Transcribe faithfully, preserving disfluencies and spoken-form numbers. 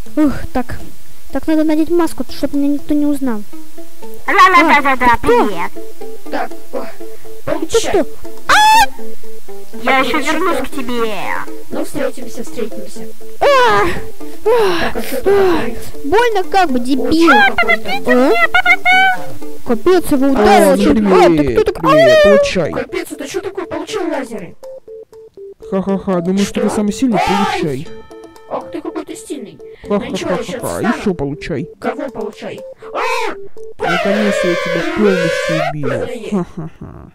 Ух, так. Так, надо надеть маску, чтобы меня никто не узнал. Да-да-да-да, привет. Так, о, Ты получай. что? Я еще вернусь к тебе. Ну, встретимся, встретимся. А! Так, а что такое? Больно как бы, дебил. Получай какой-то. А? Капец, его А, ударил. чуть- А, ты привет, кто так? привет, получай. Капец, это что такое? Получил лазеры. Ха-ха-ха, думаю, что ты самый сильный, получай. Ах, ты какой-то стильный. Ну ничего, я сейчас Ха-ха-ха-ха, встану. еще получай. Кого получай? А! Наконец-то я тебя полностью убил. Блин. Ха-ха-ха.